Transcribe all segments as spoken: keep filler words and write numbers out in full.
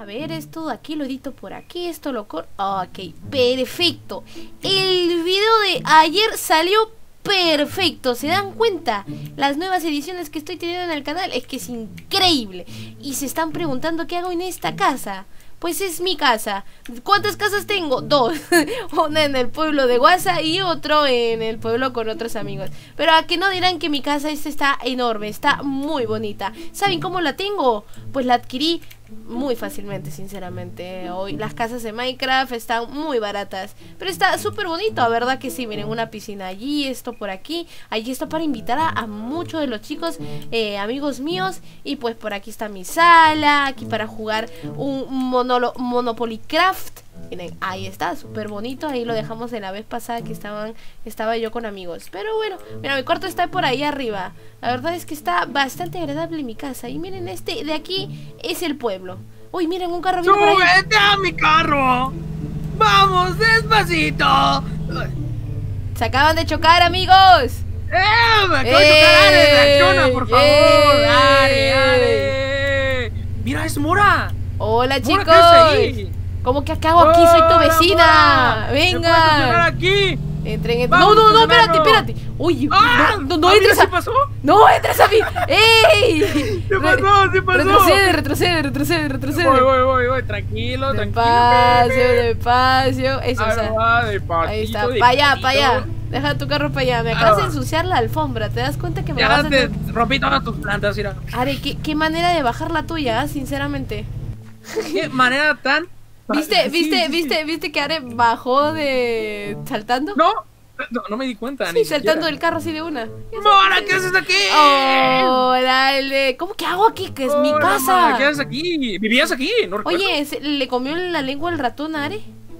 A ver, esto de aquí lo edito por aquí, esto lo corto. Ok, perfecto. El video de ayer salió perfecto, ¿se dan cuenta? Las nuevas ediciones que estoy teniendo en el canal es que es increíble. Y se están preguntando qué hago en esta casa. Pues es mi casa. ¿Cuántas casas tengo? Dos. Una en el pueblo de Guasa y otro en el pueblo con otros amigos. Pero a que no dirán que mi casa esta está enorme, está muy bonita. ¿Saben cómo la tengo? Pues la adquirí muy fácilmente, sinceramente. Hoy las casas de Minecraft están muy baratas, pero está súper bonito, ¿verdad que sí? Miren, una piscina allí, esto por aquí. Allí está para invitar a, a muchos de los chicos, eh, amigos míos. Y pues por aquí está mi sala, aquí para jugar un monolo, Monopoly Craft. Miren, ahí está, súper bonito. Ahí lo dejamos de la vez pasada que estaban estaba yo con amigos. Pero bueno, mira, mi cuarto está por ahí arriba. La verdad es que está bastante agradable mi casa. Y miren, este de aquí es el pueblo. Uy, miren, un carro viene por ahí. ¡Súbete a mi carro! ¡Vamos, despacito! Se acaban de chocar, amigos. ¡Eh! ¡Me acabo de chocar! ¡Ale, reacciona, por favor! ¡Eh! ¡Ale, ale! ¡Mira, es Mora! Hola, Mora, chicos. ¿qué haces ahí? ¿Cómo que acá hago aquí? Soy tu vecina. Mora, ¿me puedes Venga. estacionar aquí? Entren, entren. Vamos, No, no, no, espérate, estacionarlo. espérate. Uy, ¡Ah! no, no, no ¿A mí entres sí a... pasó? No entres a mí. ¡Ey! ¿Qué pasó? ¿Qué pasó? Retrocede, retrocede, retrocede, retrocede. Voy, voy, voy, voy, tranquilo, tranquilo. Despacio, despacio. Eso, o sea, Ahí va, despacito, ahí está. despacito. Para allá, para allá. Deja tu carro para allá. Me acabas Ah. de ensuciar la alfombra. ¿Te das cuenta que me Ya vas a te hacer... rompí todas tus plantas, mira. Are, ¿qué, qué manera de bajar la tuya, ah, sinceramente. Qué manera tan... ¿Viste, Sí, viste, sí, sí. viste, viste que Are bajó de... saltando? No, no, no me di cuenta. Sí, ni saltando siquiera. del carro así de una. ¡Mora, qué haces aquí! Órale. ¿Cómo que hago aquí? Que es mi Hola, casa. Mora, ¿qué haces aquí? ¿Vivías aquí? No recuerdo. Oye, ¿se- ¿le comió la lengua el ratón a Are?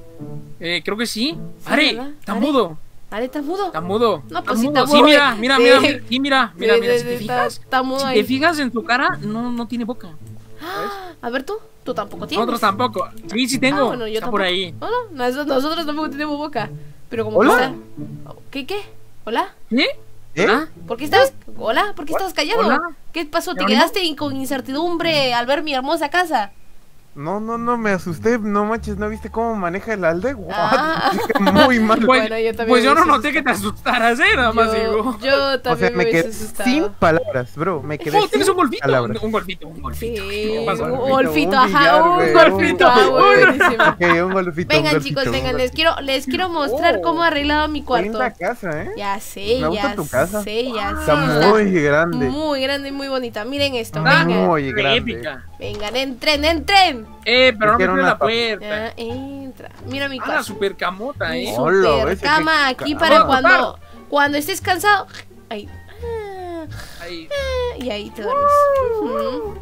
Eh, creo que sí. Sí, Are, ¿verdad? está Are. mudo. ¿Are está mudo? Está mudo. No, pues está sí mudo. está Sí, mudo. mira, mira, Sí. mira, mira. Sí, mira, mira, Sí, mira. sí, Si te sí, está- fijas, está mudo si ahí. te fijas en tu cara, no, no tiene boca. Ah, a ver tú, tú tampoco tienes. Nosotros tampoco. Sí, sí tengo. Ah, bueno, yo está tampoco. por ahí. No, no, nosotros, nosotros tampoco tenemos boca. Pero como ¿Hola? que está... ¿Qué, qué? ¿Hola? ¿Sí? ¿Eh? ¿Ah? ¿Por qué estabas... Hola? ¿Por qué estabas callado? Hola. ¿Qué pasó? ¿Te ¿Jerónimo? quedaste in- con incertidumbre al ver mi hermosa casa? No, no, no, me asusté, no manches, ¿no viste cómo maneja el alde? What? Ah. Muy mal. Pues, Bueno, yo también pues yo me no hubiese noté que te asustaras, ¿eh? Nada más yo, digo. yo O también sea, me me quedé hubiese asustado. sin palabras, bro, me quedé Oh, sin tienes un golfito. Un, palabras. un golfito, un golfito. Sí, ¿Qué pasó? un Un golfito, un ajá, billar, un güey, golfito, un- ah, un- buenísimo. Ok, un golfito, Vengan, un chicos, golfito, vengan, un les quiero, les quiero mostrar Oh. cómo he arreglado mi cuarto. Linda casa, ¿eh? Ya sé, Me gusta ya tu casa. sé, ya Está sé. muy grande. Muy grande y muy bonita. Miren esto, Ah, vengan. Muy grande. épica. Vengan, entren, entren. Eh, pero no me Quiero cierres una la puerta. Ya, entra. Mira mi Ah, la cuarto. super camota, Mi eh. Oh. Hola, super ves, cama qué aquí cama. para Vamos a cuando, cuando estés cansado. Ahí. Ah, Ahí. ah, y ahí te duermes. Ujú.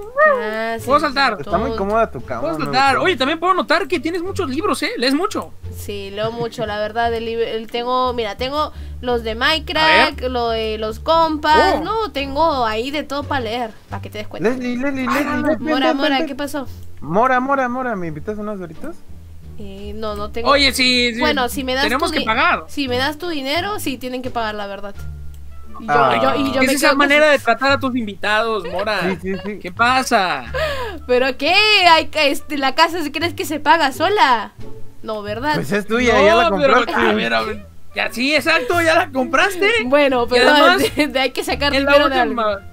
Ah, sí, Puedo saltar. Está muy todo. cómoda tu cama. Puedo me saltar. gustó. Oye, también puedo notar que tienes muchos libros, ¿eh? Lees mucho. Sí, leo mucho, la verdad. El, lib- el tengo, mira, tengo los de A Minecraft, lo de los compas. Oh. No, tengo ahí de todo para leer, para que te des cuenta. Leslie, Leslie, Ay, Leslie, no, ven, ven, Mora, ven, Mora, ven. ¿qué pasó? Mora, Mora, Mora, ¿me invitas unos doritos? Eh, no, no tengo. Oye, sí, sí. Bueno, si me das Tenemos tu que di- pagar. Si me das tu dinero, sí tienen que pagar, la verdad. Y yo, Ah. yo- y yo ¿Qué me es quedo esa con- manera de tratar a tus invitados, Mora? Sí, sí, sí. ¿Qué pasa? ¿Pero qué? Hay que- este, ¿La casa se crees que se paga sola? No, ¿verdad? Pues es tuya, ya la No, pero, compraste. a ver, a ver. Ya, sí, exacto, ya la compraste. Bueno, Y pero además, de, de hay que sacar En la dinero de algo. última.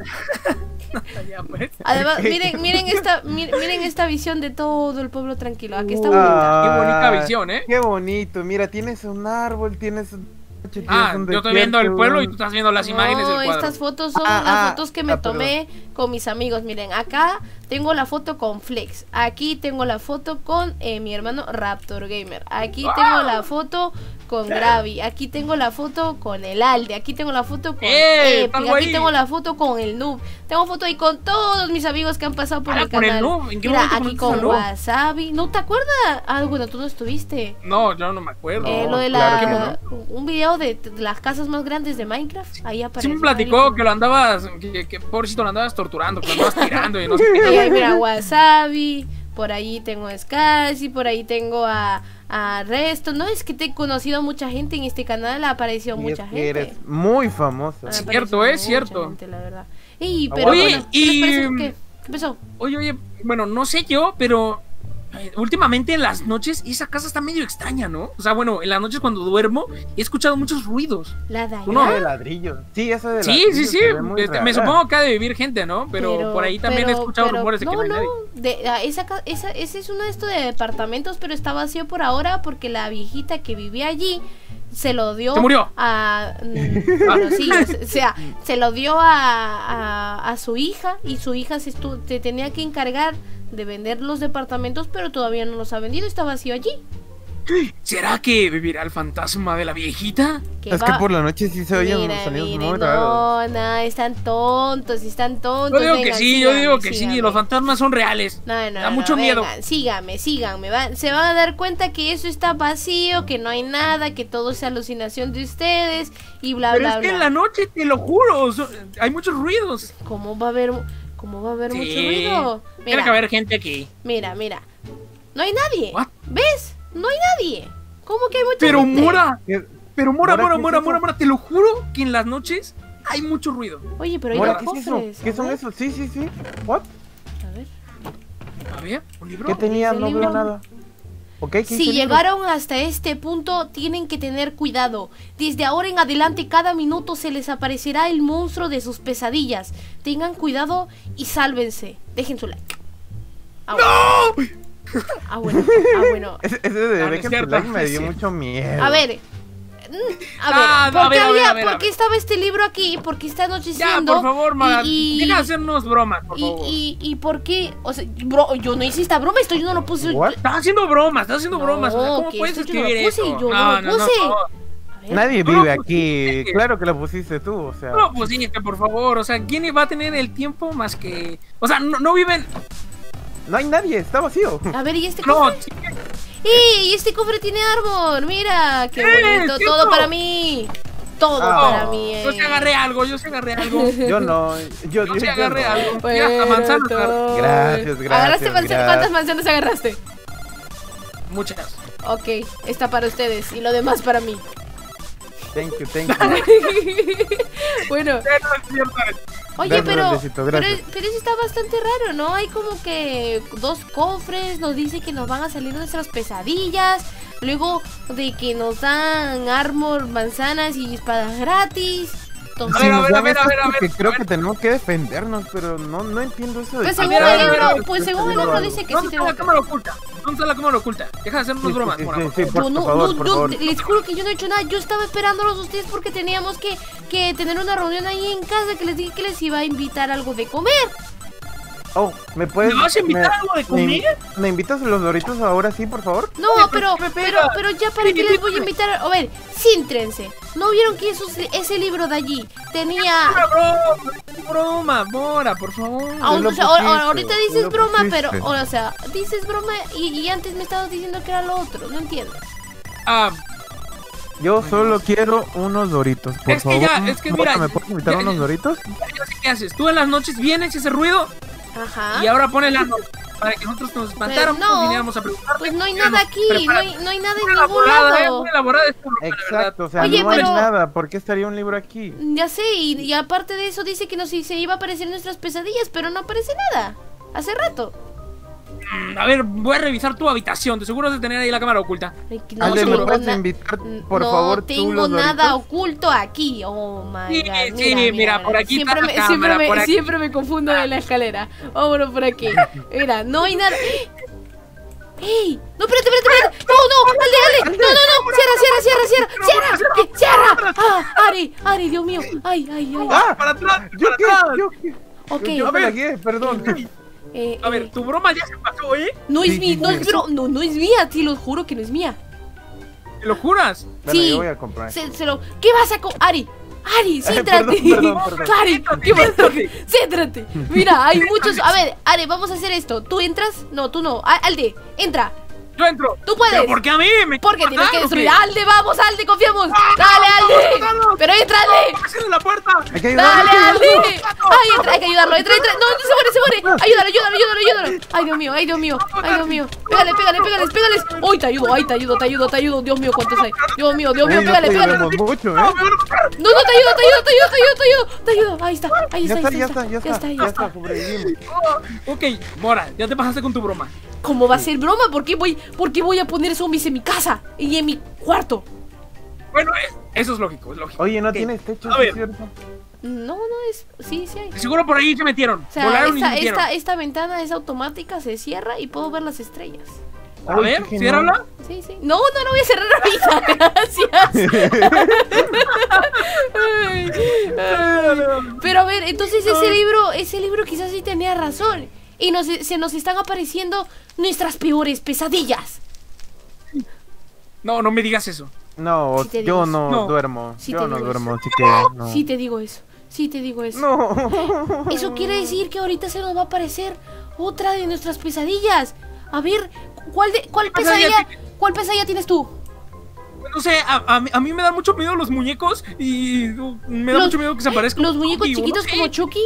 Ya, pues. Además, Ok. miren, miren esta, mi- miren esta visión de todo el pueblo tranquilo. Aquí está bonita. Qué bonita Ah, visión, ¿eh? Qué bonito, mira, tienes un árbol, tienes un... tienes Ah, un yo estoy viendo el desierto, pueblo y un- tú estás viendo las imágenes No, del cuadro. estas fotos son Ah, las ah, fotos que me ah, perdón. tomé con mis amigos. Miren, acá tengo la foto con Flex. Aquí tengo la foto con eh, mi hermano Raptor Gamer. Aquí ¡Wow! tengo la foto con Gravi. Aquí tengo la foto con el Alde. Aquí tengo la foto con ¡Eh! Epic. ¡Algo Aquí ahí! tengo la foto con el Noob. Tengo foto ahí con todos mis amigos que han pasado por Ah, el con el canal. Noob. ¿En qué Mira, momento aquí conociste al con Noob? Wasabi. ¿No te acuerdas? Ah, bueno, tú no estuviste. No, yo no me acuerdo. Eh, lo de claro la, que un video de, de las casas más grandes de Minecraft. Ahí Sí aparece. me platicó que lo andabas, que, que pobrecito lo andabas torturando, que lo andabas tirando y no sé Y qué. ahí mira Wasabi, por ahí tengo a Scassi, por ahí tengo a, a Resto. No es que te he conocido mucha gente en este canal, ha aparecido Y mucha es que gente. eres muy famosa. Ha Sí. aparecido Cierto, es mucha cierto. gente, la verdad. Ey, pero Oye, bueno, ¿qué les y- parece? ¿Qué? ¿Qué pasó? Oye, oye, bueno, no sé yo, pero eh, últimamente en las noches esa casa está medio extraña, ¿no? O sea, bueno, en las noches cuando duermo he escuchado muchos ruidos. La de Uno Esa allá. de ladrillos. Sí, esa de Sí, ladrillos. sí, sí. se ve muy Este, rara. me supongo que ha de vivir gente, ¿no? Pero, Pero- por ahí también he pero- escuchado pero- rumores de que no, no, hay no, nadie. de, a esa, ca- esa, ese es uno de estos de departamentos, pero está vacío por ahora porque la viejita que vivía allí se lo dio ¿Se murió? a mm, bueno, sí, o se- sea, se lo dio a, a, a su hija y su hija se, estu- se tenía que encargar de vender los departamentos, pero todavía no los ha vendido, está vacío allí. ¿Será que vivirá el fantasma de la viejita? Que Es va- que por la noche sí se oyen Mira, sonidos mire, muy raros. no, no, están tontos, están tontos. Yo digo que vengan, sí, yo síganme, digo que sí, síganme. los fantasmas son reales. No, no, Da no, mucho miedo. vengan, síganme, síganme. va- se van a dar cuenta que eso está vacío, que no hay nada, que todo es alucinación de ustedes y bla, Pero bla, es que bla. en la noche, te lo juro, son- hay muchos ruidos. ¿Cómo va a haber, cómo va a haber Sí. mucho ruido? Tiene que Mira, haber gente aquí. mira, mira. No hay nadie. What? ¿Ves? No hay nadie. ¿Cómo que hay mucha Pero gente? Mora, ¿Qué- pero Mora, Mora, Mora, ¿qué es Mora, eso? Mora, Mora, te lo juro que en las noches hay mucho ruido. Oye, pero hay Mora, dos ¿qué es eso? cofres. ¿Qué a son ver, esos? Sí, sí, sí. ¿What? A ver. A ver, un libro. ¿Qué tenía? ¿Es el No veo libro? nada. Ok, ¿qué Si dice el libro? llegaron hasta este punto, tienen que tener cuidado. Desde ahora en adelante, cada minuto se les aparecerá el monstruo de sus pesadillas. Tengan cuidado y sálvense. Dejen su like. Ah, bueno. Ah, bueno. Ah, bueno. Ese, ese de No, no es Dejen su cierto, like me es dio cierto. mucho miedo. A ver. mm, A ver, Ah, ¿por a qué, ver, a ver, había- a ver, a por qué ver. estaba este libro aquí? ¿Por qué está Ya, anocheciendo? por favor, Mara, Y- y- deja de hacernos bromas, por y, favor. y, y por qué? O sea, bro, yo no hice esta broma, esto yo no lo puse. What? Estás haciendo bromas, estás haciendo No, bromas. O sea, ¿cómo que puedes esto yo no lo escribir puse, eso? yo no no, lo no, no, puse. no. A ver. Nadie Tú lo vive pusiste. aquí. Claro que lo pusiste tú, o sea. No, pues sí, que por favor, o sea, ¿quién va a tener el tiempo más que...? O sea, no, no viven... No hay nadie, está vacío. A ver, ¿y este No, cofre? sí, ¡Ey! Este cofre tiene árbol. Mira, qué ¡Eh, bonito. cierto! Todo para mí. Todo Ah. para mí. eh. yo sí agarré algo, yo sí agarré algo. Yo no, yo, Yo yo, sí yo agarré no. algo. Bueno, Mira, hasta manzanas agarré. todo. Gracias, gracias, ¿Agarraste manzanas? gracias. ¿Cuántas manzanas agarraste? Muchas. Ok, esta para ustedes y lo demás para mí. Thank you, thank you. Bueno, Pero es cierto. oye, Gracias, pero, Diosito, pero, gracias. pero eso está bastante raro, ¿no? Hay como que dos cofres, nos dice que nos van a salir nuestras pesadillas, luego de que nos dan armor, manzanas y espadas gratis. Entonces, A ver, a nos ver, a dan ver, a esto ver, a porque ver, creo a ver. que tenemos que defendernos, pero no, no entiendo eso de Pues que- según ver, a el ver, a ver, libro, a ver, pues este según el libro libro algo. dice que sí ¿Dónde está tenemos la que... cámara oculta? ¿Dónde está la cámara oculta? Deja de hacernos Sí, bromas, sí, Mora, sí, por sí, favor. por, Yo no, por favor, no, por yo favor. les juro que yo no he hecho nada. Yo estaba esperándolos a ustedes porque teníamos que, que tener una reunión ahí en casa, que les dije que les iba a invitar algo de comer. Oh, ¿me puedes? ¿Me vas a invitar me- algo de me- comer? ¿Me invitas los doritos ahora sí, por favor? No, Oye, pero, pero ¿qué me pero, pega? pero ya para Sí, qué les voy a invítame. invitar. A ver, cíntrense. ¿No vieron que esos- ese libro de allí tenía... Una broma, una broma, Mora, por favor. Ah, Tú lo o sea, ahora- pusiste, ahorita tú dices lo broma, pero, pusiste. o sea, dices broma y, y antes me estabas diciendo que era lo otro, no entiendo. Ah, Yo solo quiero unos doritos, por Es que favor. ya, es que Mora, mira, ¿me puedes invitar ya- unos ya- doritos? ya sé qué haces. Tú en las noches vienes y ese ruido Ajá. y ahora pones la nota para que nosotros nos espantáramos no, y viniéramos a preguntarte. Pues no hay Mira, nada no, aquí, no prepara- hay, no hay nada en Muy ningún elaborada, eh, lado. muy elaborada es tu novela, Exacto, o sea, Oye, no pero- hay nada. ¿Por qué estaría un libro aquí? Ya sé, y, y aparte de eso dice que nos se iba a aparecer en nuestras pesadillas, pero no aparece nada. Hace rato. Mm, A ver, voy a revisar tu habitación. De seguro has de tener ahí la cámara oculta. Ay, que No Alde, ¿me tengo, puedes na- invitar, por no favor, tú tengo los nada doritos? oculto aquí. Oh my Sí, god. sí, mira, por aquí siempre está me, la siempre, cámara, me, por aquí. siempre me confundo en la escalera. Vámonos por aquí. Mira, no hay nada. ¡Ey! ¡No, espérate, espérate, espérate! ¡No, no! ¡Alde, Alde! ¡No, no, no! ¡Cierra, cierra, cierra, cierra! ¡Cierra! ¿Qué? ¡Cierra! ¡Ah! ¡Ari! ¡Ari, Dios mío! ¡Ay, ay, ay! ¡Ah! Para atrás, ¿Yo para qué? atrás. ¿Yo qué? Ok. Yo A me ver. la guié, perdón. Eh, A ver, eh, tu broma ya se pasó, ¿eh? no es Sí, mi, sí, no sí. es bro, no, no es mía, te lo juro que no es mía. ¿Te lo juras? Bueno, Sí. yo voy a comprar. Se, se lo, ¿qué vas a co Ari? Ari, céntrate. perdón, perdón, perdón. Ari, ¿qué pasa? Céntrate. Mira, hay muchos. A ver, Ari, vamos a hacer esto. ¿Tú entras? No, tú no. A- Alde, entra. Yo entro. Tú puedes. ¿Pero por qué a mí? ¿Me Porque tienes que matar o qué? destruir. ¡Alde, vamos, Alde, confiamos! ¡Ah, ¡Dale, vamos, Alde! matarlos! ¡Pero entra, Alde! ¡Cierren la puerta! Hay que ayudar. ¡Dale, Alde! ¡Ay, entra, hay que ayudarlo! ¡Entra, entra! ¡No, no se muere, se muere! ¡Ayúdalo, ayúdalo, ayúdalo, ayúdalo! ¡Ay, Dios mío, ay, Dios mío! ¡Ay, Dios mío! ¡Pégale, pégale, pégale, pégales! ¡Uy, te ayudo, ay, te ayudo, te ayudo, te ayudo! ¡Dios mío, cuántos hay! ¡Dios mío, Dios mío, Ey, no pégale, te pégale! ayudemos mucho, ¡No, ¿eh? me van a matar! ¡No, no, te ayudo, te ayudo, te ayudo, te ayudo, te ayudo! ¡Te ayudo! Ahí está, ahí Ya está, está, ahí ya está, ya está. Ya está, sobrevivimos. Ok, Mora, ya te pasaste con tu broma. ¿Cómo va a ser broma? ¿Por qué voy, por qué voy a poner zombies en mi casa? Y en mi cuarto. Bueno, es- eso es lógico, es lógico. Oye, ¿no Ok, tienes techo, a ¿sí ver. es cierto? No, no es... Sí, sí hay. Seguro por ahí se metieron. O sea, Volaron y esta, se metieron. esta, esta ventana es automática, se cierra y puedo ver las estrellas. A Uy, ver, qué genial. ciérrala. Sí, sí. No, no lo voy a cerrar ahorita. Gracias. Ay, ay. Pero a ver, entonces ese libro, ese libro quizás sí tenía razón. Y nos, se nos están apareciendo nuestras peores pesadillas. No, no me digas eso. No, Sí te yo digo. no, No. duermo. Sí yo te no digo duermo, eso. así que no. Sí te digo eso. Sí te digo eso. No. Eso quiere decir que ahorita se nos va a aparecer otra de nuestras pesadillas. A ver, ¿cuál de, cuál pesadilla pesadilla, cuál pesadilla tienes tú? No sé, a, a mí- a mí me dan mucho miedo los muñecos y uh, me da Los- mucho miedo que se aparezcan. Los muñecos Chucky, o no chiquitos sé. como Chucky.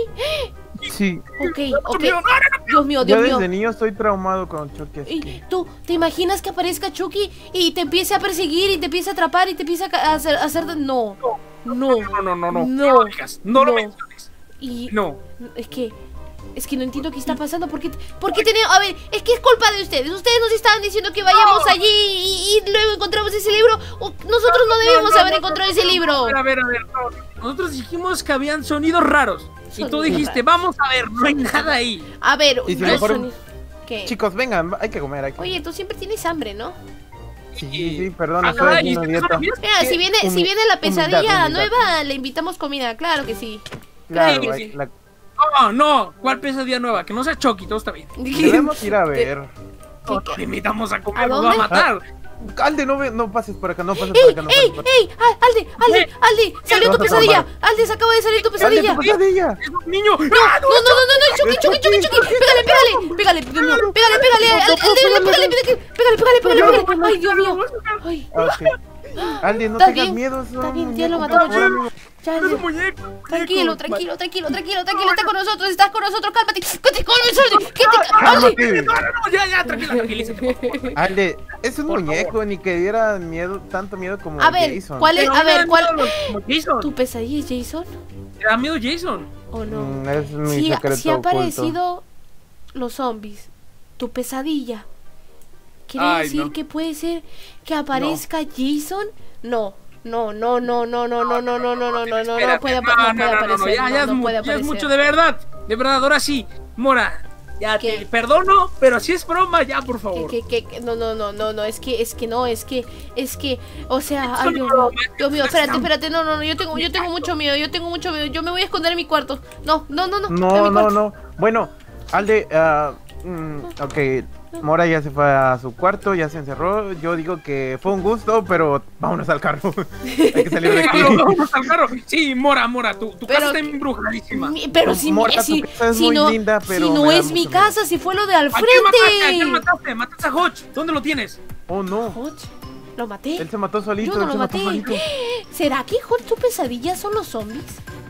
Sí. Ok, Mucho ok. miedo. No, no, no. Dios mío, Yo Dios mío. desde niño estoy traumado con Chucky. así Y que- tú, ¿te imaginas que aparezca Chucky y te empiece a perseguir y te empiece a atrapar y te empiece a ca- a hacer, a hacer... No, no, No, no, no, no. No. No lo digas. No lo No. menciones. Y No. es que... Es que no entiendo qué está pasando. ¿Por qué, por qué tenemos.? A ver, es que es culpa de ustedes. Ustedes nos estaban diciendo que vayamos No. allí y, y luego encontramos ese libro. O- nosotros no debemos No, no, haber no, encontrado no, ese no, libro. A ver, a ver, a ver. no. Nosotros dijimos que habían sonidos raros. Y tú Sonidos dijiste, raros. vamos a ver, no hay nada ahí. A ver, Y si los mejor- sonidos- ¿Qué? Chicos, vengan, hay que comer. Hay que... Oye, tú siempre tienes hambre, ¿no? Sí, sí, sí, perdón, Ah, estoy caray, haciendo ¿y dieta. eso no vienes? Mira, si viene, si Humi- viene la pesadilla humildad, humildad. nueva, le invitamos comida, claro que sí. Claro, Sí, hay- sí. la- No, no. ¿Cuál pesadilla nueva? Que no sea Chucky, todo está bien. debemos ir a ver. ¿Qué, No, qué? te invitamos a ¿A comer, nos dónde? va a matar. Alde, no, ve- no pases por acá, no pases ¡Ey, por acá, no pases ey, por acá. ey! Ah, Alde, Alde, ¿Qué? Alde, salió vas tu a pesadilla. traumar? Alde, se acaba de salir tu Alde, pesadilla. tu pesadilla. ¡Es un niño! ¡Ah, No, no, no, no, no, Chucky, Chucky, Chucky, Chucky. Pégale, pégale, pégale, Dios mío, pégale, pégale, al- al- al- pégale, pégale, pégale, pégale, pégale, pégale. Ay, Dios mío. Ay, Ah, ok. Alde, no ¿Está tengas bien? miedo. es Está un bien, ya lo muñeco, matamos. por favor. ya, ¡Es un ya. muñeco! Tranquilo, muñeco. tranquilo, tranquilo, tranquilo, tranquilo, está con nosotros, estás con nosotros, cálmate, que te calmes, Alde, que te Alde. Cálmate. No, no, no, ya, ya, tranquila, tranquilízate. Alde, es un Por muñeco, ni que diera miedo, tanto miedo como A ver, Jason. ¿cuál es? Pero A me ver, da ¿cuál? miedo los- como Jason. ¿Tu pesadilla es Jason ¿Te da miedo Jason? o no? Mm, es mi Si, secreto si ha oculto. aparecido los zombies, tu pesadilla, ¿quiere Ay, decir no. que puede ser que aparezca Jason? No, no, no, no, no, no, no, no, no, no, no, no, no, no Espérate, puede, apa- no puede aparecer, ya, no, ya, es no mu- puede ya es aparecer. mucho, de verdad. De verdad, ahora sí. Mora, ya ¿Qué? te perdono, pero si es broma, ya, por Que, favor. que, que, que- no, no, no, no, no, es que, es que no, es que, es que, o sea, Es ay, una Dios mío, broma, Dios mío, es espérate, una- espérate, no, no, no, yo tengo, yo tengo mucho miedo, yo tengo mucho miedo, yo me voy a esconder en mi cuarto, no, no, no, no, en mi No, no, cuarto. no. Bueno, Alde, ah, mm, ok, Mora ya se fue a su cuarto, ya se encerró. Yo digo que fue un gusto, pero vámonos al carro. Hay que salir de aquí. Vámonos, vámonos al carro. Sí, Mora, Mora, tu, tu Pero casa está que- embrujadísima. Mi- Pero si, Mora, tu si, casa es si muy no, linda, pero si no me da es mi mucho miedo. casa, si fue lo de al ¿A quién mataste? ¿A quién frente. mataste? Mataste a Hodge. ¿Dónde lo tienes? Oh, no. Hodge, lo maté. Él se mató solito, Yo no él lo se mató maté. solito. ¿Será que Hodge tu pesadilla son los zombies?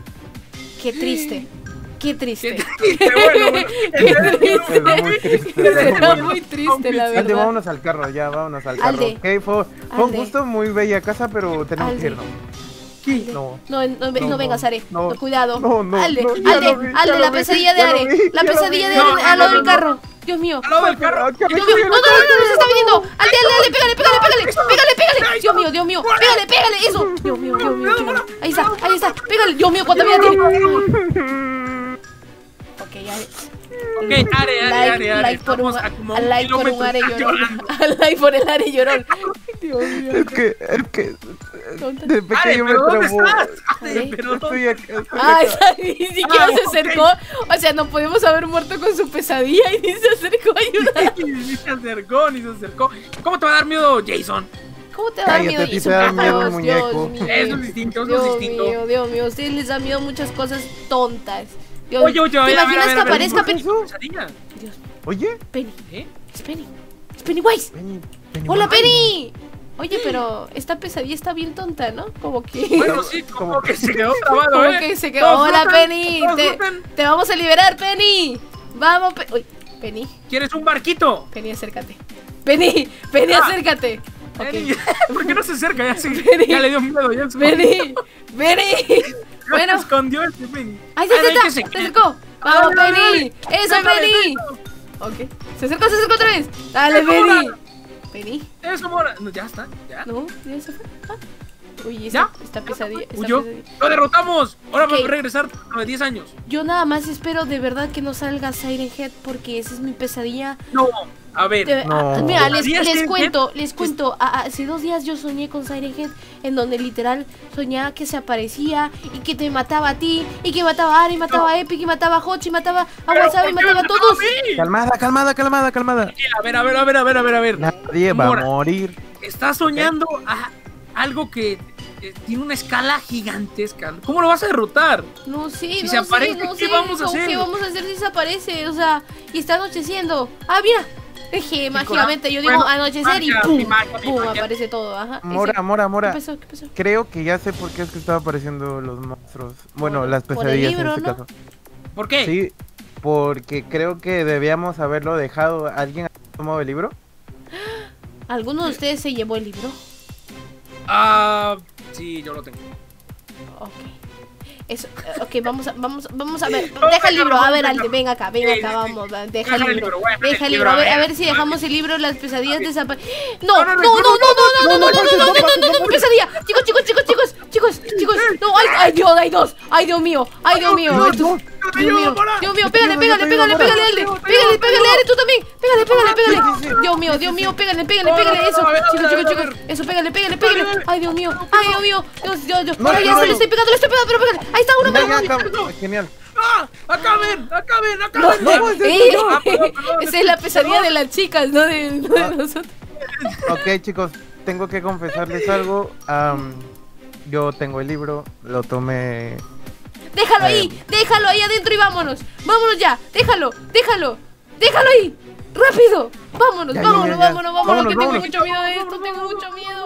Qué triste. Qué triste. Qué bueno, bueno. Qué triste. Es muy triste. Será Bueno, muy triste, la Alde, verdad. vámonos al carro, ya, vámonos al carro. Alde. Ok, fue, fue un Alde. gusto, muy bella casa, pero tenemos Alde. que irnos. Alde. No. No, no, no, No, vengas, no, Are. no. No, cuidado. No, no, Alde, no, ya Alde, lo vi, ya Alde, lo la vi, pesadilla de ya lo Are. vi, La ya lo pesadilla vi. de Are No, al lado no, del no, carro. Dios mío. Al lado del carro. Ah, que me Dios mío, no, no, cuiden, no, no, nos está viniendo. Alde, Alde, Alde, pégale, pégale, pégale. Pégale, pégale. Dios mío, Dios mío. Pégale, pégale. Eso. Dios mío, Dios mío, Dios mío. Ahí está, ahí está. Pégale. Dios mío, cuánta vida tiene. Ay. Ok, ya. Ok, Are, Are, Like, Are, Are. like por un, Estamos a como a un like por un kilómetro. Are Estás llorón. llorando. A like por el Are llorón. Dios mío. Es que, es que Tonta. de Are, pequeño me ¿pero dónde traumó. estás? Are. Are, pero Estoy ¿dónde? acá, estoy Ah, acá. esa- ni siquiera Ah, se ok. acercó. O sea, no podemos haber muerto con su pesadilla y ni se acercó a ayudar. Ni se acercó, ni se acercó. ¿Cómo te va a dar miedo, Jason? ¿Cómo te va a dar Cállate, miedo a ti Jason? te da Por miedo favor, el muñeco. Dios mío. Eso es distinto, eso Dios es distinto. mío, Dios mío, a ustedes les da miedo muchas cosas tontas. Dios, Oye, oye, ¿te oye, a ver, imaginas a ver, que a ver, aparezca ¿cómo Penny? es tu pesadilla? Dios, Oye, Penny, ¿Eh? es Penny, Es Pennywise. Penny, Penny, ¡Hola, Penny. Penny! Oye, pero esta pesadilla está bien tonta, ¿no? Como que... Bueno, sí, como Como que se quedó trabado, Como ¿eh? que se quedó. Todos ¡Hola, flotan, Penny! todos Te, flotan. te vamos a liberar, Penny. Vamos, Pe- Uy, Penny. ¿Quieres un barquito? Penny, acércate. Penny, Penny, Ah. acércate. Ok. Penny, ¿por qué no se acerca? Ya, se, Penny. ya le dio miedo. Ya se Penny, Penny. Ya Bueno. se escondió este Penny. ¡Ahí se Ah, no, hay que está! ¡Se seguir. acercó! ¡Vamos, Dale, dale, Penny! dale. ¡Eso, Dale, Penny! eso. Ok. Se acercó, se acercó otra vez. ¡Dale, Eso, Penny! Mora. ¿Penny? Eso, Mora. No, ya está, ya. No, ya se fue. Ah. Uy, ¿Ya? esta, esta pesadilla. esta Huyó. pesadilla. Lo derrotamos. Ahora Ok. vamos a regresar a los diez años. Yo nada más espero de verdad que no salga Siren Head porque esa es mi pesadilla. No, a ver. De- No. ah, mira, les, ¿Sabías les que- cuento, les cuento. a- Hace dos días yo soñé con Siren Head en donde literal soñaba que se aparecía y que te mataba a ti y que mataba a Ari, mataba a Epic y mataba a Hochi, y mataba a Pero, Wasabi y ¿por qué mataba a me todos. mató a mí? Calmada, calmada, calmada, calmada. A ver, a ver, a ver, a ver, a ver, a ver. Nadie va Mora. a morir. Estás soñando a algo que eh, tiene una escala gigantesca. ¿Cómo lo vas a derrotar? No sé, Si no se aparece, sé, no ¿qué sé. vamos a ¿cómo hacer? ¿Qué vamos a hacer si se aparece? O sea, y está anocheciendo. Ah, mira. Dejé mágicamente, yo digo Bueno, anochecer y magia, ¡pum! mi magia, mi ¡Pum! magia. Aparece todo, ajá. Mora, Ese- Mora, ¿Qué Mora. pasó? ¿Qué pasó? Creo que ya sé por qué es que estaba apareciendo los monstruos. Bueno, Por- las por el pesadillas libro, en este ¿no? caso. ¿Por qué? Sí, porque creo que debíamos haberlo dejado. ¿Alguien ha tomado el libro? ¿Alguno de ustedes se llevó el libro? Ah, sí, yo lo tengo. Ok. Eso, eh, ok, vamos a, vamos, vamos a ver. No, Deja el no, libro, no, a ver, no, Alde, no. ven acá, ven Sí, acá, sí, vamos, sí. va, deja Deja el el libro. libro, voy a dejar Deja el el libro, a libro, ver, a a ver, ver si a ver. dejamos el libro, las pesadillas A ver. desaparecen. No, no, No, no, no, no, no, no, no, no, no, no, no, no, no, no, no, no, no, pesadilla. Chicos, chicos, chicos, chicos, chicos, chicos. No, ay, ay, Dios, hay dos. Ay, Dios mío, ay, Dios mío. no, Esto- no, Dios mío, Mora. Dios mío, pégale, Yo te pégale, ayudo, pégale, Mora. pégale, Alde. Yo te Pégale, ayudo, pégale, yo. Alde, tú también. Pégale, pégale, pégale. Sí, sí, sí. Dios mío, Dios mío, pégale, pégale, No, no, pégale no, eso. a ver, a Chicos, ver, chicos, a chicos. ver. Eso, pégale, pégale, Dale, pégale. dale. Ay, Dios mío, ay, Dios mío. Dios, Dios, Dios. No, Ay, ya no, se le no. estoy pegando, le estoy pegando, pero pégale. Ahí está uno, Ya, pégale. ya, acá- Genial. ¡Ah! ¡Acaben! ¡Acaben! No, ¡Acaben! no, es eh, esto, no. Ah, perdón, perdón, esa es la pesadilla de las chicas, no de, no de Ah. nosotros. Ok, chicos, tengo que confesarles algo. Am, yo tengo el libro, lo tomé. Déjalo Eh. ahí, déjalo ahí adentro y vámonos. Vámonos ya, déjalo, déjalo, déjalo ahí. Rápido, vámonos, Ya, ya, vámonos, ya, ya. vámonos, vámonos, Vámonos, que tengo vámonos. mucho miedo de esto, tengo mucho miedo.